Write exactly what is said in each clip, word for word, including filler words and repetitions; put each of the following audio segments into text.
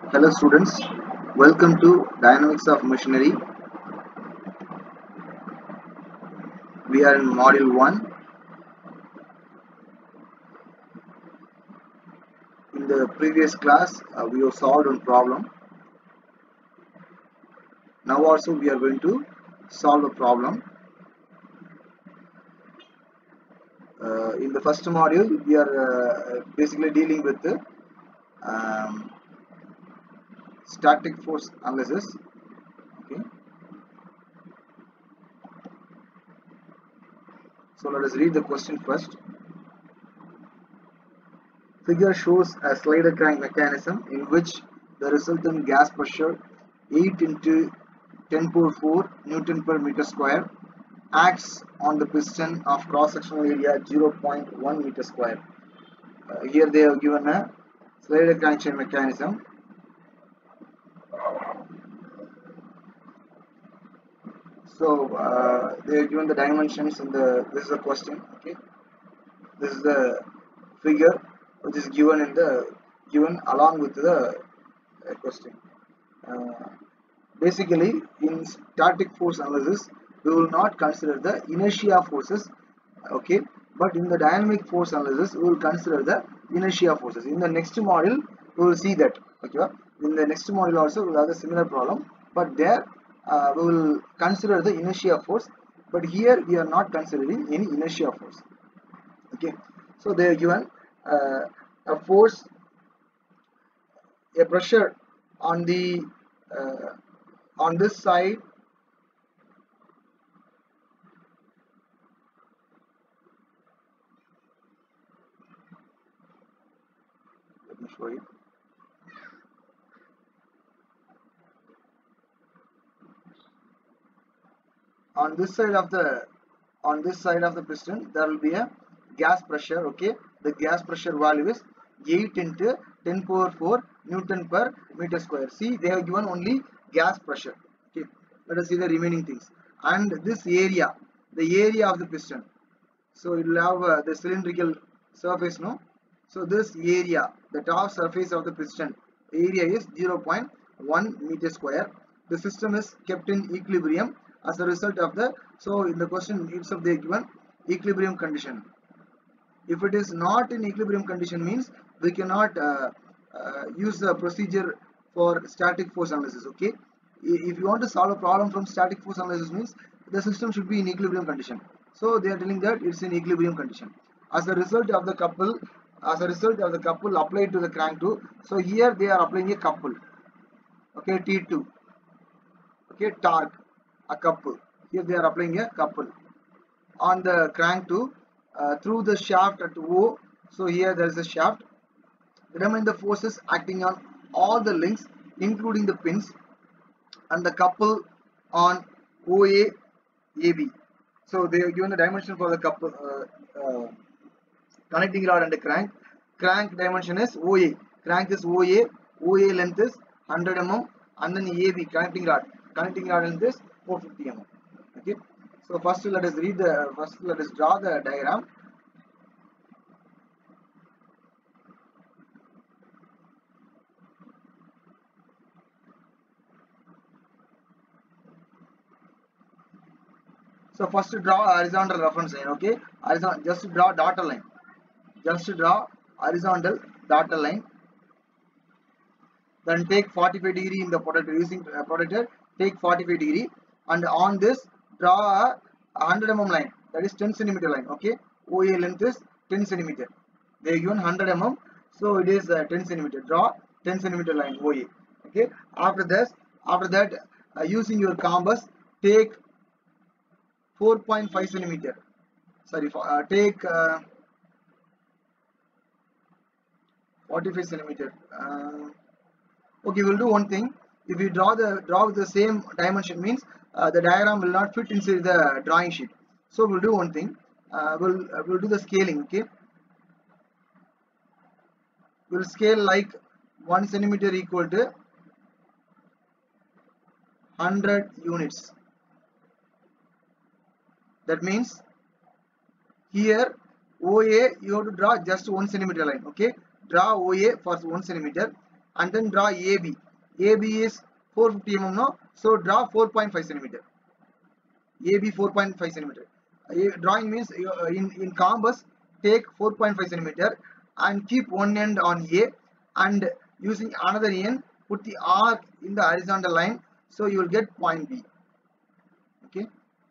Hello students, welcome to Dynamics of Machinery. We are in module one. In the previous class, uh, we have solved one problem. Now also we are going to solve a problem. Uh, in the first module, we are uh, basically dealing with the um, static force analysis. Okay. So let us read the question first. Figure shows a slider crank mechanism in which the resultant gas pressure eight into ten power four Newton per meter square acts on the piston of cross-sectional area zero point one meter square. Uh, here they have given a slider crankshaft mechanism. So uh, they have given the dimensions in the. This is a question. Okay, this is the figure which is given in the given along with the uh, question. Uh, basically, in static force analysis, we will not consider the inertia forces, okay, but in the dynamic force analysis, we will consider the inertia forces. In the next module, we will see that. Okay, in the next module also we will have a similar problem, but there uh, we will consider the inertia force, but here we are not considering any inertia force. Okay, so they are given uh, a force, a pressure on the uh, on this side let me show you. On this side of the on this side of the piston there will be a gas pressure. Okay, the gas pressure value is eight into ten power four Newton per meter square. See, they have given only gas pressure. Okay, let us see the remaining things. And this area, the area of the piston, so it will have uh, the cylindrical surface, no? So this area, the top surface of the piston area is zero point one meter square. The system is kept in equilibrium as a result of the, so in the question itself they given equilibrium condition. If it is not in equilibrium condition, means we cannot uh, uh, use the procedure for static force analysis. Okay, if you want to solve a problem from static force analysis, means the system should be in equilibrium condition. So they are telling that it's in equilibrium condition. As a result of the couple, as a result of the couple applied to the crank two. So here they are applying a couple. Okay, T two. Okay, torque, a couple. Here they are applying a couple on the crank two uh, through the shaft at O. So here there is a shaft. Determine the forces acting on all the links, including the pins, and the couple on O A, A B. So they are given the dimension for the couple uh, uh, connecting rod and the crank. Crank dimension is O A. Crank is O A. O A length is one hundred millimeters, and then A B connecting rod. Connecting rod length is four hundred fifty millimeters. Okay. So first let us read the first let us draw the diagram. So first draw a horizontal reference line. Okay, horizontal, just draw dotted line. Just draw horizontal dotted line. Then take forty-five degree in the protector, using uh, protector. Take forty-five degree, and on this draw a one hundred millimeter line, that is ten centimeter line. Okay, O A length is ten centimeter. They are given one hundred millimeters, so it is uh, ten centimeter. Draw ten centimeter line O A. Okay. After this, after that, uh, using your compass, take four point five centimeter. Sorry, uh, take uh, forty-five centimeter. Uh, okay, we'll do one thing. If you draw the draw with the same dimension, means uh, the diagram will not fit inside the drawing sheet. So we'll do one thing. Uh, we'll uh, we'll do the scaling. Okay, we'll scale like one centimeter equal to one hundred units. That means here O A you have to draw just one centimeter line. Okay, draw O A for one centimeter, and then draw A B. A B is four fifty millimeters, no? So draw four point five centimeter. A B four point five centimeter. Drawing means uh, in, in compass take four point five centimeter and keep one end on A, and using another end put the arc in the horizontal line, so you will get point B. Okay.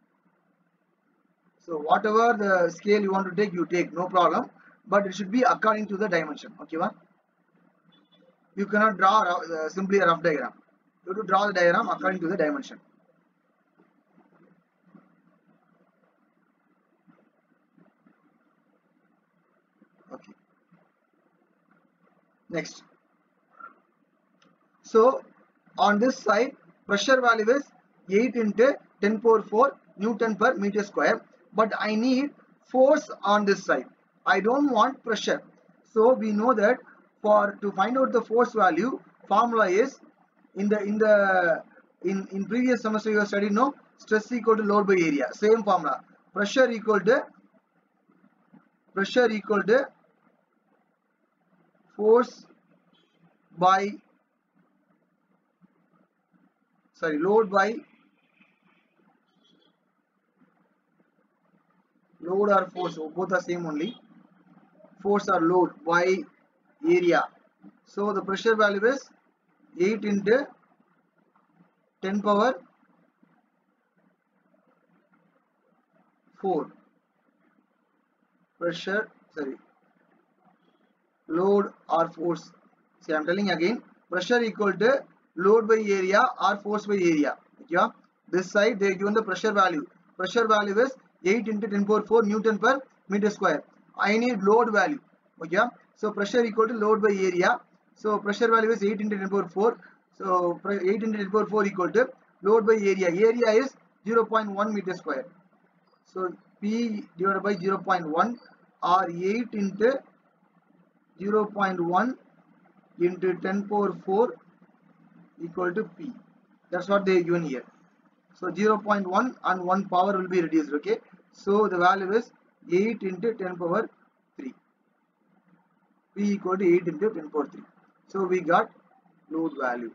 So whatever the scale you want to take, you take, no problem, but it should be according to the dimension. Okay, va? You cannot draw uh, simply a rough diagram. You have to draw the diagram according to the dimension. Okay. Next. So on this side, pressure value is eight into ten power four Newton per meter square, but I need force on this side. I don't want pressure. So we know that for to find out the force value, formula is in the in the in in previous semester you have studied, no, stress equal to load by area. Same formula. Pressure equal to pressure equal to force by sorry load by load or force, both are same only. Force or load by area. So the pressure value is eight into ten power four. Pressure, sorry, load or force. See, I am telling again, pressure equal to load by area or force by area. Okay, this side they given the pressure value. Pressure value is eight into ten power four Newton per meter square. I need load value. Okay, so pressure equal to load by area. So pressure value is eight into ten power four. So eight into ten power four equal to load by area. Area is zero point one meter square. So P divided by zero point one or eight into zero point one into ten power four equal to P. That's what they given here. So zero point one and one power will be reduced. Okay. So the value is eight into ten power three. P equal to eight into ten power three. So we got load value.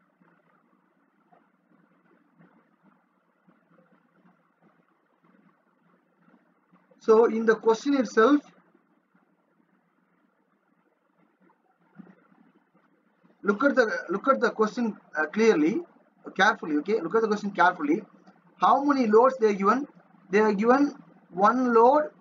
So in the question itself, look at the look at the question uh, clearly, carefully. Okay, look at the question carefully. How many loads they are given? They are given one load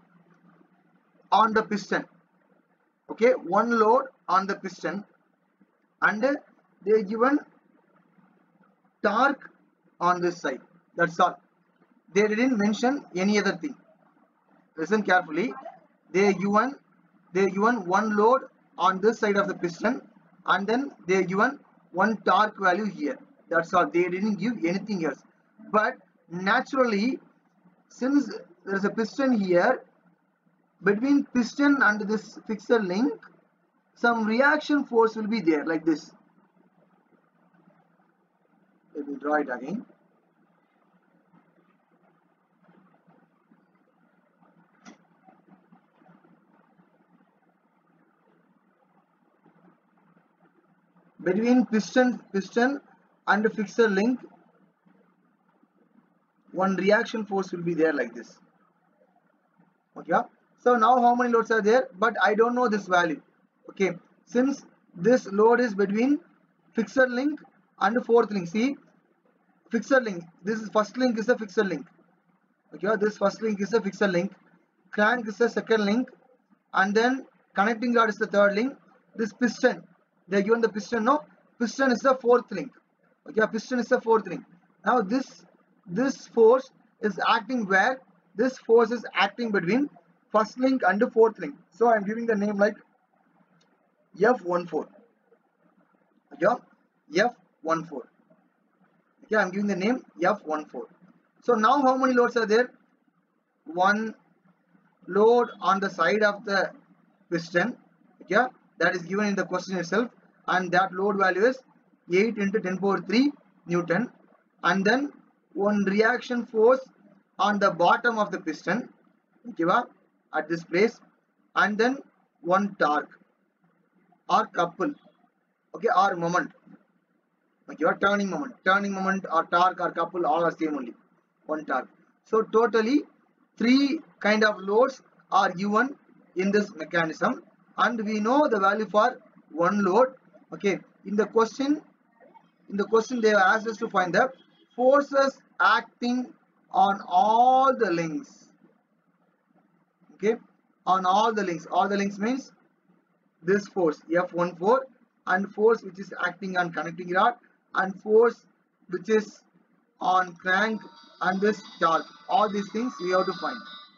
on the piston. Okay, one load on the piston, and they are given torque on this side. That's all. They didn't mention any other thing. Listen carefully. They are given they are given one load on this side of the piston, and then they are given one torque value here. That's all. They didn't give anything else. But naturally, since there is a piston here, between piston and this fixed link, some reaction force will be there, like this. Let me draw it again. Between piston piston and fixed link, one reaction force will be there, like this. Okay, so now how many loads are there? But I don't know this value. Okay, since this load is between fixed link and fourth link. See, fixed link, this is first link is a fixed link. Okay, this first link is a fixed link, crank is a second link, and then connecting rod is the third link. This piston, they are given the piston, no, piston is the fourth link. Okay, piston is the fourth link. Now this this force is acting where? This force is acting between first link and the fourth link. So I am giving the name like F one four. Okay, F one four. Okay, I am giving the name F one four. So now how many loads are there? One load on the side of the piston. Okay, that is given in the question itself, and that load value is eight into ten power three Newton, and then one reaction force on the bottom of the piston, okay, at this place, and then one torque or couple. okay, or moment. Okay, your turning moment, turning moment or torque or couple all are same only, one torque. So totally three kind of loads are given in this mechanism, and we know the value for one load. Okay, in the question, in the question they have asked us to find the forces acting on all the links. Okay, on all the links. All the links means this force F one four, and force which is acting on connecting rod, and force which is on crank, and this torque. All these things we have to find.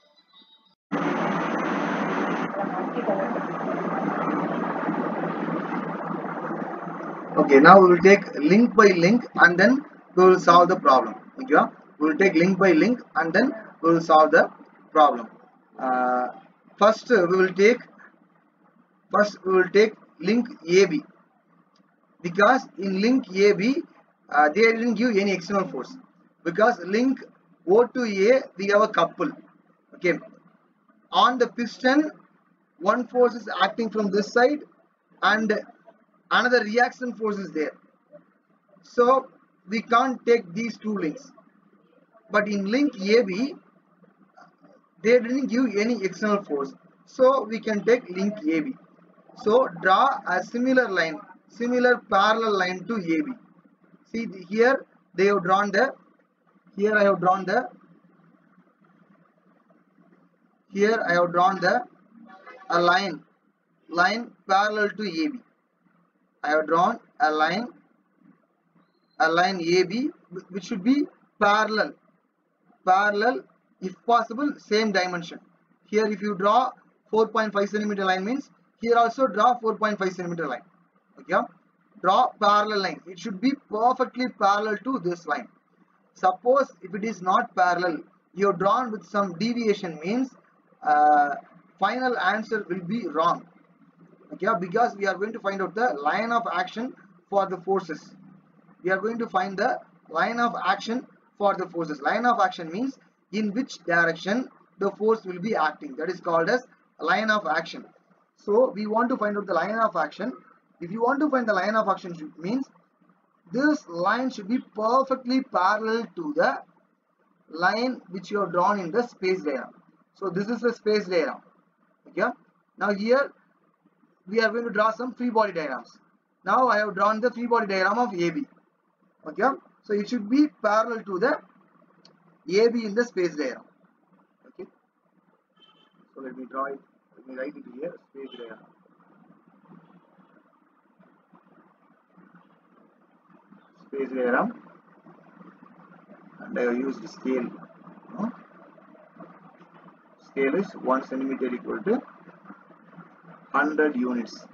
Okay, now we will take link by link and then we will solve the problem. Okay, we will take link by link and then we will solve the problem. Uh, first uh, we will take first we will take link A B, because in link A B uh, they didn't give any external force, because link O to A we have a couple. Okay, on the piston one force is acting from this side and another reaction force is there, so we can't take these two links. But in link A B they didn't give any external force, so we can take link A B. So draw a similar line, similar parallel line to A B. See here they have drawn the, here I have drawn the, here I have drawn the a line, line parallel to A B. I have drawn a line, a line A B which should be parallel, parallel if possible same dimension. Here if you draw four point five centimeter line means here also draw four point five centimeter line. Okay, draw parallel line, it should be perfectly parallel to this line. Suppose if it is not parallel, you have drawn with some deviation means uh, final answer will be wrong. Okay, because we are going to find out the line of action for the forces. We are going to find the line of action for the forces. Line of action means in which direction the force will be acting. That is called as line of action. So we want to find out the line of action. If you want to find the line of action, it means this line should be perfectly parallel to the line which you have drawn in the space diagram. So this is the space diagram. Okay. Now here we are going to draw some free body diagrams. Now I have drawn the free body diagram of A B. Okay, so it should be parallel to the A B in the space diagram. Okay, so let me draw it, let me write it here, space diagram. Space diagram, and I have used scale. No? Scale is one centimeter equal to one hundred units.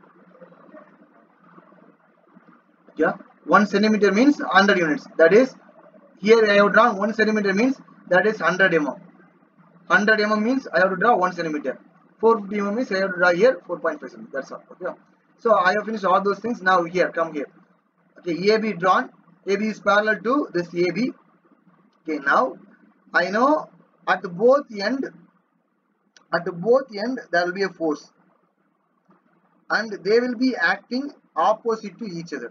Yeah, one centimeter means one hundred units. That is, here I have drawn one centimeter means that is one hundred millimeters. one hundred millimeters means I have to draw one centimeter. four hundred fifty millimeters means I have to draw here four point five centimeters. That's all. Okay. So I have finished all those things. Now here, come here. Okay, A B drawn. A B is parallel to this A B. Okay, now I know at both end, at both end there will be a force, and they will be acting opposite to each other.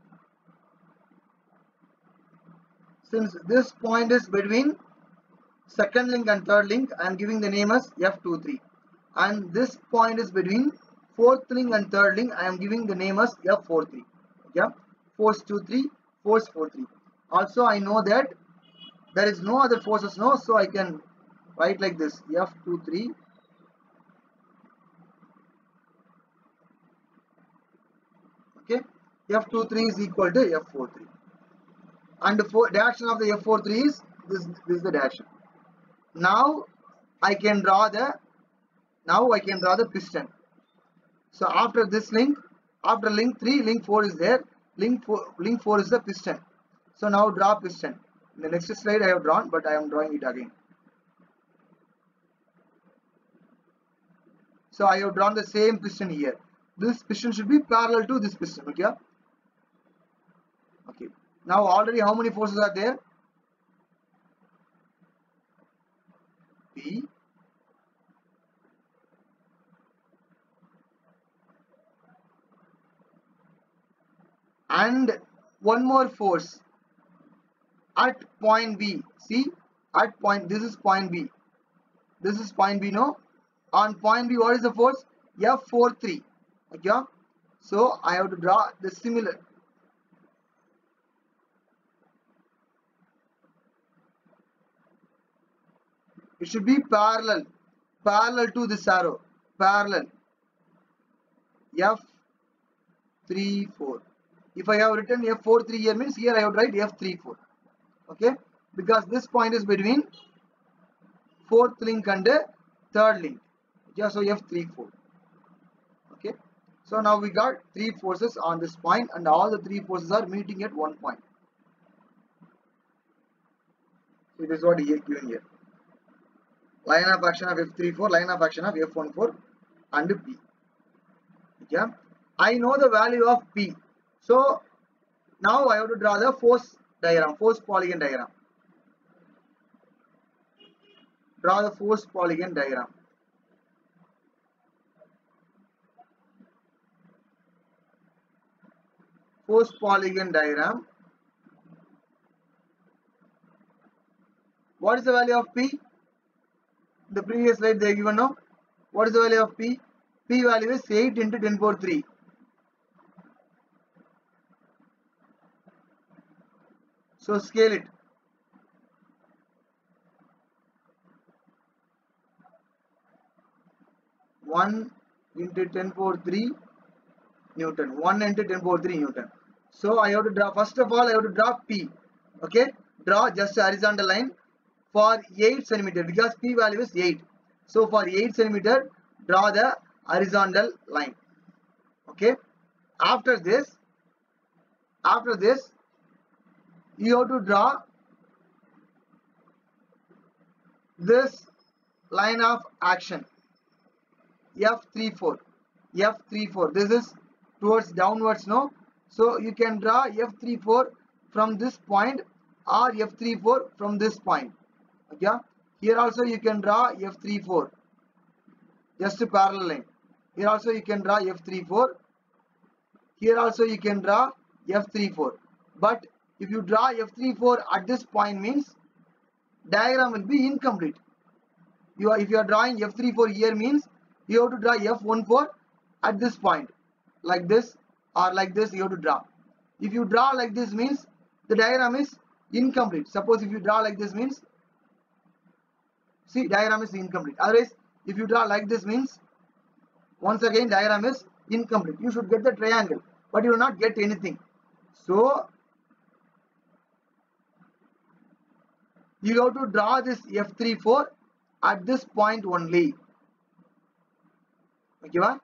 Since this point is between second link and third link, I am giving the name as F two three, and this point is between fourth link and third link, I am giving the name as F four three. Okay, force two three, force four three. Also I know that there is no other forces now, so I can write like this, F two three okay, F two three is equal to F four three, and the for direction of the F four three is this, this is the direction. Now I can draw the, now I can draw the piston. So after this link, after link three, link four is there, link four, link four is the piston. So now draw piston. In the next slide I have drawn, but I am drawing it again. So I have drawn the same piston here. This piston should be parallel to this piston. Okay. Okay. Now already how many forces are there? P, and one more force at point B. See, at point, this is point B. This is point B, no? On point B, what is the force? F forty-three. Okay? So I have to draw the similar. It should be parallel. Parallel to this arrow. Parallel. F thirty-four. If I have written F forty-three here means here I have to write F thirty-four. Okay? Because this point is between fourth link and third link. Yeah, so F thirty-four. Okay? So now we got three forces on this point and all the three forces are meeting at one point. So it is what here given here. Line of action of F thirty-four, line of action of F fourteen and P. Yeah? I know the value of P. So now I have to draw the force diagram, force polygon diagram. Draw the force polygon diagram. Force polygon diagram. What is the value of P? The previous slide they given now. What is the value of P? P value is eight into ten power three. So scale it. one into ten power three Newton. one into ten power three Newton. So I have to draw, first of all I have to draw P. Okay. Draw just a horizontal line for eight centimeter because P value is eight. So for eight centimeter, draw the horizontal line. Okay. After this, after this, you have to draw this line of action. F thirty-four. F thirty-four. This is towards downwards, no? So you can draw F thirty-four from this point or F thirty-four from this point. Okay. Here also you can draw F thirty-four. Just a parallel line. Here also you can draw F thirty-four. Here also you can draw F thirty-four. But if you draw F thirty-four at this point means diagram will be incomplete. You are, if you are drawing F thirty-four here means you have to draw F fourteen at this point. Like this or like this you have to draw. If you draw like this means the diagram is incomplete. Suppose if you draw like this means, see, diagram is incomplete. Otherwise, if you draw like this means, once again diagram is incomplete. You should get the triangle, but you will not get anything. So you have to draw this F thirty-four at this point only. Okay, va?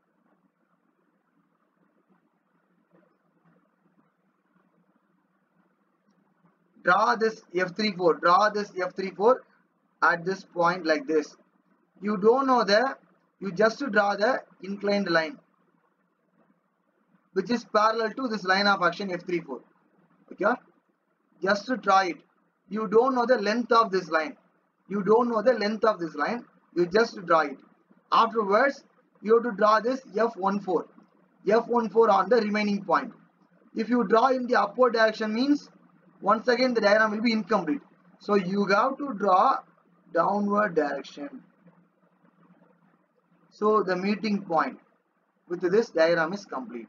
Draw this F thirty-four. Draw this F thirty-four at this point like this. You don't know the, you just draw the inclined line, which is parallel to this line of action F thirty-four. Okay, just to draw it. You don't know the length of this line. You don't know the length of this line. You just draw it. Afterwards, you have to draw this F fourteen. F fourteen on the remaining point. If you draw in the upward direction means, once again the diagram will be incomplete. So you have to draw downward direction. So the meeting point with this diagram is complete.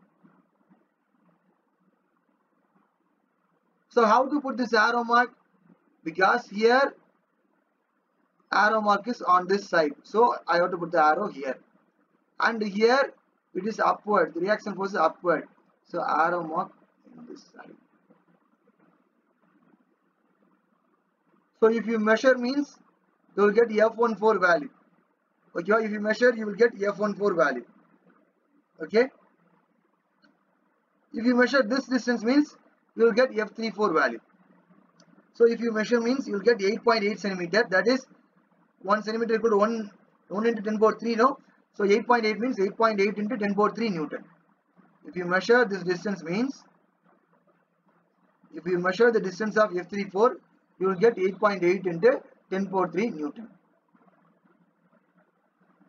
So how to put this arrow mark? Because here arrow mark is on this side. So I have to put the arrow here. And here it is upward. The reaction force is upward. So arrow mark in this side. So if you measure means you will get F fourteen value. Okay, if you measure you will get F fourteen value. Okay. If you measure this distance means you will get F thirty-four value. So if you measure means you will get eight point eight centimeter. That is one centimeter equal to one, one into ten power three, no? So eight point eight means eight point eight into ten power three Newton. If you measure this distance means, if you measure the distance of F thirty-four, you will get eight point eight into ten power three Newton.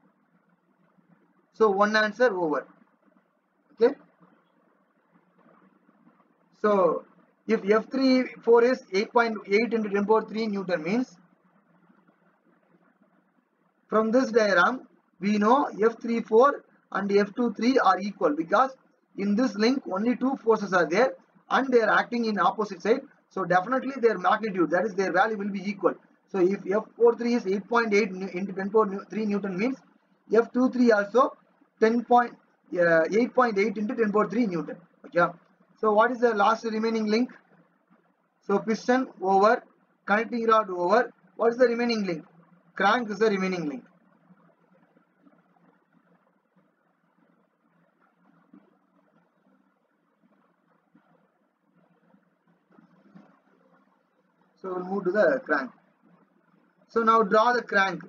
So one answer over. Okay. So if F three four is eight point eight into ten power three Newton means, from this diagram we know F three four and F two three are equal, because in this link only two forces are there and they are acting in opposite side. So definitely their magnitude, that is their value, will be equal. So if F four three is eight point eight into ten power three Newton means F two three also ten point eight point eight into ten power three Newton. Okay. So what is the last remaining link? So piston over, connecting rod over. What is the remaining link? Crank is the remaining link. So we'll move to the crank. So now draw the crank.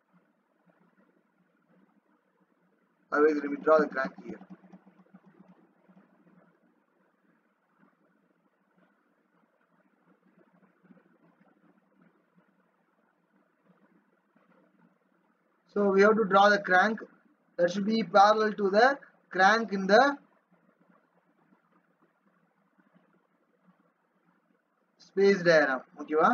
Otherwise, let me draw the crank here. So we have to draw the crank that should be parallel to the crank in the space diagram. Okay, va?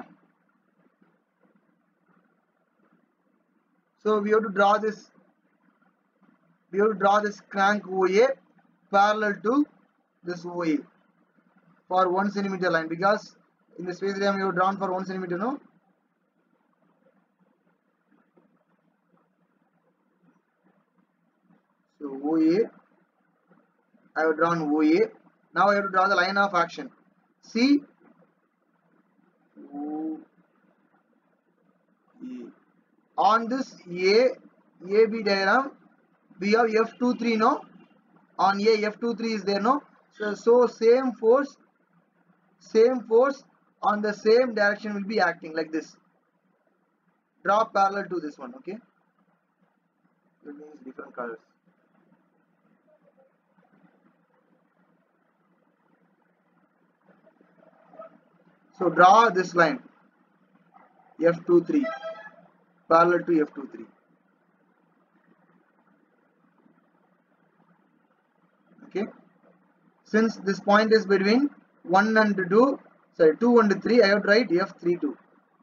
So we have to draw this. We have to draw this crank O A parallel to this O A for one centimeter line, because in the space diagram we have drawn for one centimeter, no? So O A, I have drawn O A. Now I have to draw the line of action. See, O A. On this A, A B diagram, we have F two three, no? On A, F two three is there, no? So, so same force, same force on the same direction will be acting like this. Draw parallel to this one, okay? That means different colors. So draw this line, F two three, parallel to F two three. Okay. Since this point is between one and two, sorry, two and three, I have to write F three two.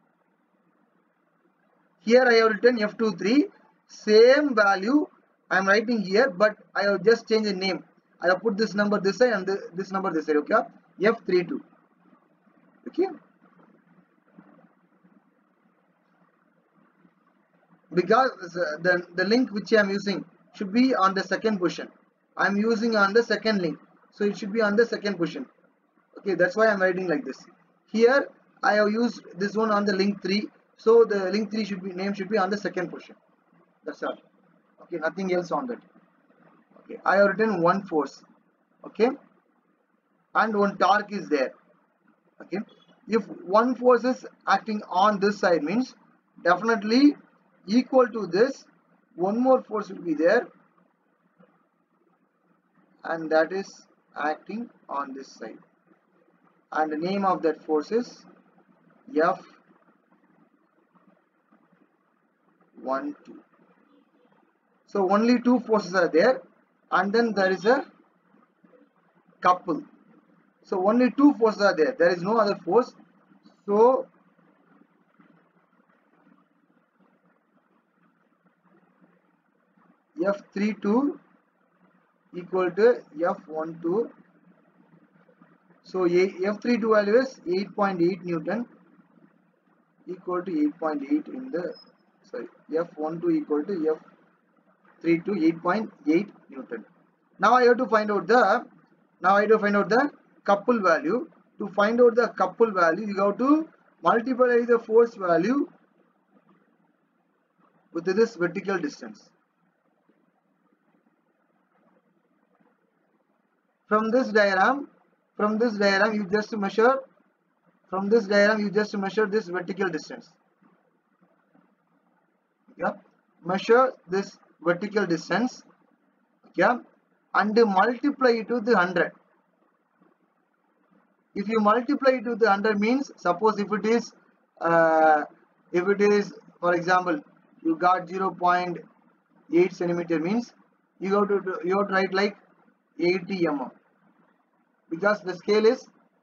Here I have written F two three, same value I am writing here, but I have just changed the name. I have put this number this side and this number this side, okay? F three two. Okay. Because the, the link which I am using should be on the second position. I am using on the second link. So it should be on the second position. Okay, that's why I am writing like this. Here I have used this one on the link three. So the link three should be name should be on the second position. That's all. Okay, nothing else on that. Okay, I have written one force. Okay, and one torque is there. Okay, if one force is acting on this side means definitely equal to this, one more force will be there, and that is acting on this side, and the name of that force is F one two. So only two forces are there, and then there is a couple. So only two forces are there, there is no other force. So F three two equal to F one two. So F three two value is eight point eight Newton equal to eight point eight in the, sorry, F one two equal to F three two, eight point eight Newton. Now I have to find out the, now I have to find out the couple value. To find out the couple value, you have to multiply the force value with this vertical distance. From this diagram, from this diagram you just measure, from this diagram you just measure this vertical distance. Yeah, measure this vertical distance. Yeah, and multiply it with the one hundred. If you multiply it with the one hundred means, suppose if it is, uh, if it is, for example, you got zero point eight centimeter means you have to you have to write like eighty millimeters, because the scale is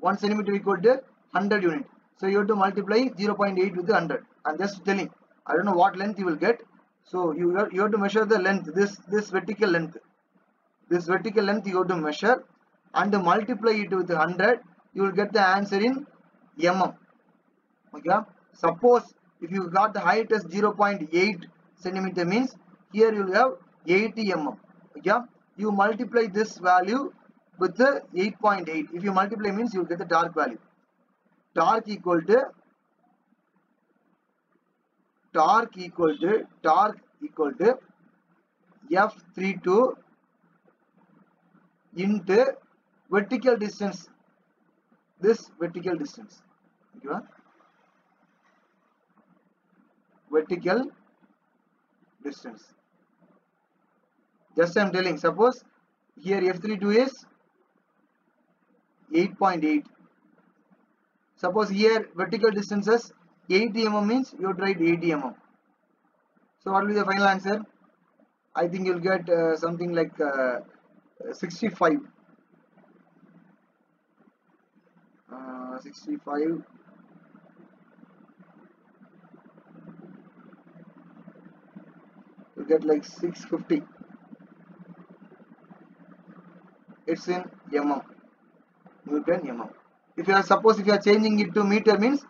one centimeter equal to one hundred unit. So you have to multiply zero point eight with the one hundred. I'm just telling. I don't know what length you will get. So you have, you have to measure the length. This this vertical length. This vertical length you have to measure and multiply it with one hundred. You will get the answer in mm. Okay. Suppose if you got the height as zero point eight centimeter means here you will have eighty millimeters. Okay. You multiply this value with the eight point eight. If you multiply means you will get the torque value. Torque equal to torque equal to torque equal to F thirty-two into vertical distance. This vertical distance. Okay. Vertical distance. Just I am telling. Suppose here F thirty-two is eight point eight. Suppose here vertical distance is eighty millimeters means you write eighty millimeters. So what will be the final answer? I think you'll get uh, something like uh, sixty-five. Uh, sixty-five. You get like six fifty. It's in mm. Newton mm. If you are suppose if you are changing it to meter means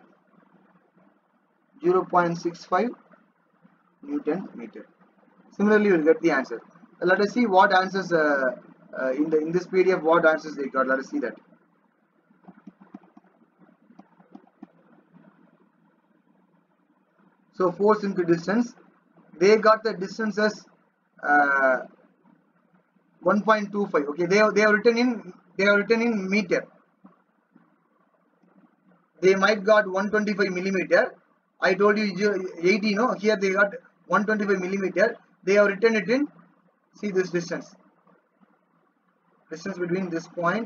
zero point six five Newton meter. Similarly, you will get the answer. Uh, let us see what answers uh, uh, in the in this P D F. What answers they got? Let us see that. So force into distance. They got the distance as uh, one point two five. Okay, they have, they have written in they have written in meter. They might got one hundred twenty-five millimeter. I told you eighty. No, here they got one hundred twenty-five millimeter. They have written it in. See this distance. Distance between this point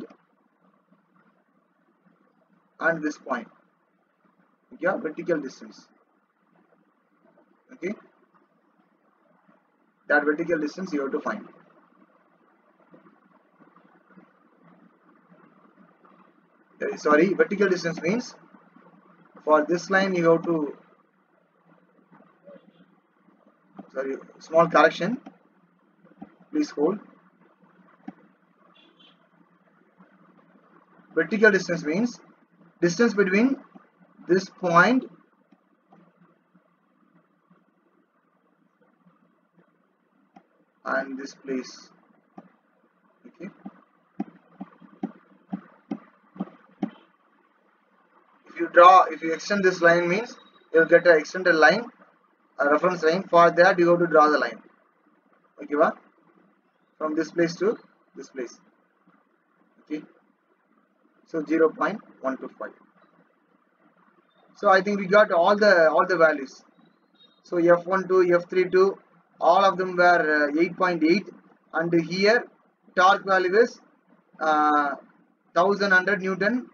and this point. Okay, vertical distance. Okay, that vertical distance you have to find. Uh, sorry, vertical distance means for this line you have to. Sorry, small correction. Please hold. Vertical distance means distance between this point and this place. Okay. If you draw, if you extend this line means you will get an extended line, a reference line. For that you have to draw the line. Okay, va? From this place to this place. Okay. So zero point one two five. So I think we got all the all the values. So F twelve, F thirty-two, all of them were uh, eight point eight, and here torque value is uh, one thousand Newton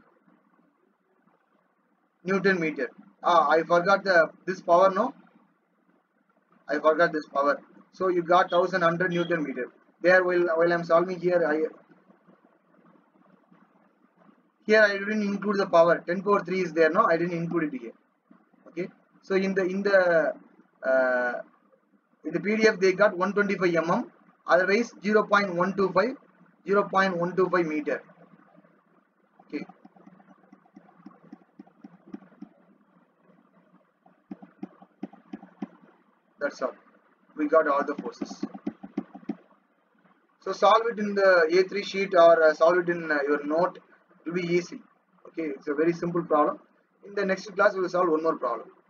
Newton meter. Ah, I forgot the this power. No, I forgot this power. So you got one thousand one hundred Newton meter. There, while while I'm solving here, I here I didn't include the power. ten power three is there. No, I didn't include it here. Okay. So in the in the uh, in the P D F they got one hundred twenty-five millimeters. Otherwise zero point one two five, zero point one two five meter. Okay. That's all. We got all the forces. So solve it in the A three sheet or uh, solve it in uh, your note. It will be easy. Okay, it's a very simple problem. In the next class we will solve one more problem.